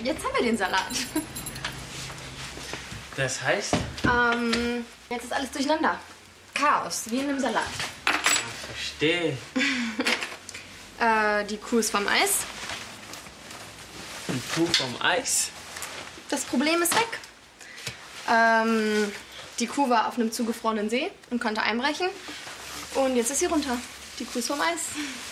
Jetzt haben wir den Salat. Das heißt? Jetzt ist alles durcheinander. Chaos, wie in einem Salat. Verstehe. Die Kuh ist vom Eis. Ein Kuh vom Eis? Das Problem ist weg. Die Kuh war auf einem zugefrorenen See und konnte einbrechen. Und jetzt ist sie runter. Die Kuh ist vom Eis.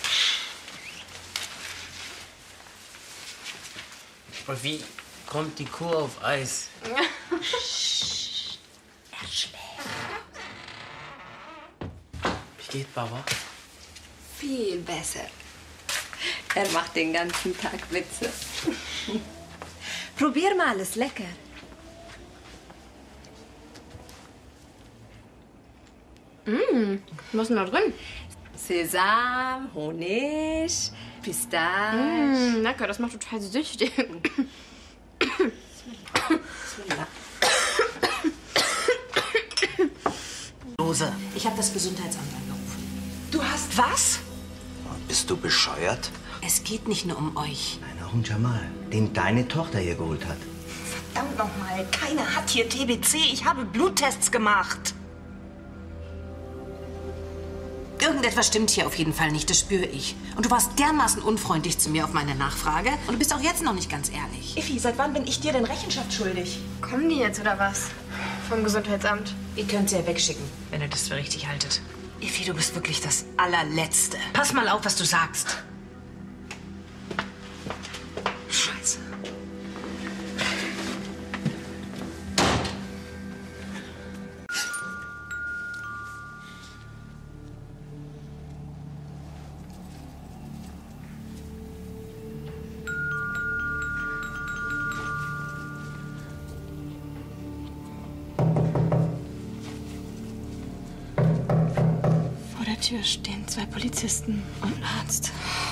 Aber wie kommt die Kuh auf Eis? Psst, er schläft. Wie geht Baba? Viel besser. Er macht den ganzen Tag Witze. Probier mal, ist lecker. Was ist denn da drin? Sesam, Honig, Pistache. Lecker, das macht total süchtig. Bismillah. Lose. Ich habe das Gesundheitsamt angerufen. Du hast was? Bist du bescheuert? Es geht nicht nur um euch. Nein, auch um Jamal, den deine Tochter hier geholt hat. Verdammt nochmal, keiner hat hier TBC. Ich habe Bluttests gemacht. Irgendetwas stimmt hier auf jeden Fall nicht, das spüre ich. Und du warst dermaßen unfreundlich zu mir auf meine Nachfrage. Und du bist auch jetzt noch nicht ganz ehrlich. Effi, seit wann bin ich dir denn Rechenschaft schuldig? Kommen die jetzt oder was? Vom Gesundheitsamt. Ihr könnt sie ja wegschicken, wenn ihr das für richtig haltet. Effi, du bist wirklich das Allerletzte. Pass mal auf, was du sagst. Scheiße. Vor der Tür stehen 2 Polizisten und ein Arzt.